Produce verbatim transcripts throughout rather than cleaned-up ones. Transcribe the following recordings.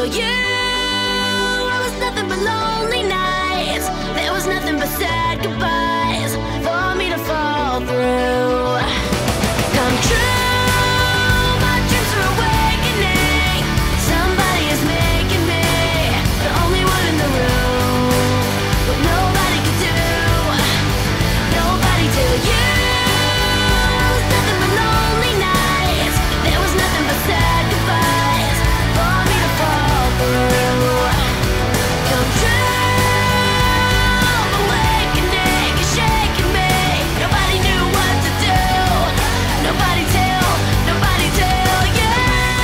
till you. It was nothing but lonely nights. There was nothing but sad goodbyes for me to fall through. Come true, my dreams are awakening. Somebody is making me the only one in the room. But nobody could do, nobody till you. It was nothing but lonely nights. There was nothing but sad goodbyes for me to fall through. Come true, awakening is shaking me. Nobody knew what to do. Nobody tell, nobody tell you.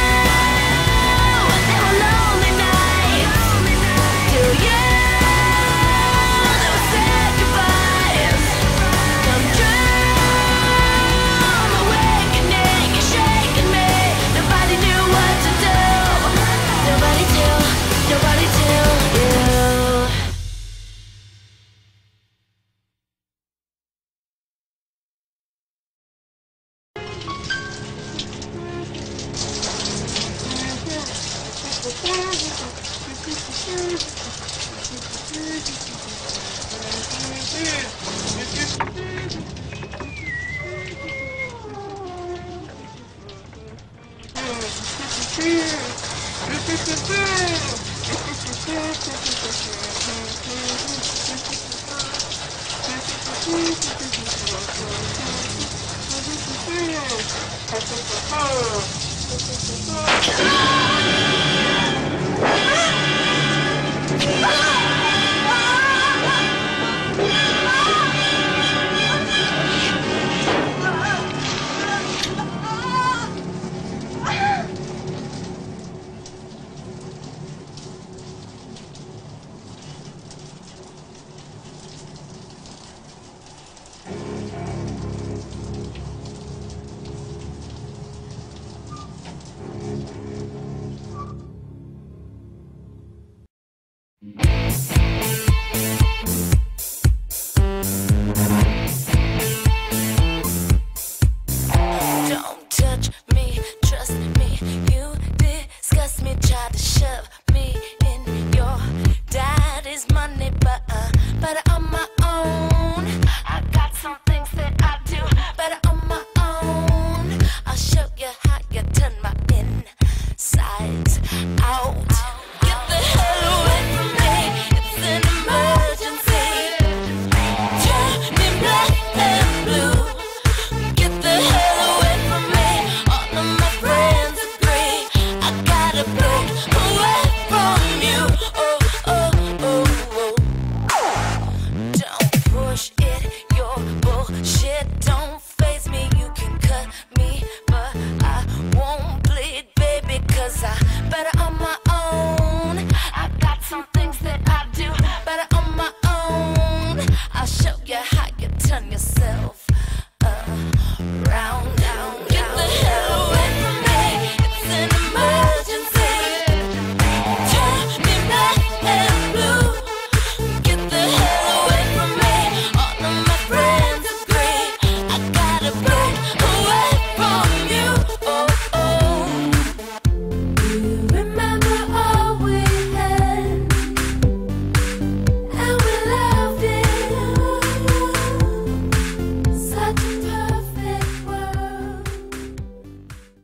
There were lonely nights. Till you, there were sad goodbyes. Come true, awakening is shaking me. Nobody knew what to do. Nobody tell, nobody tell you.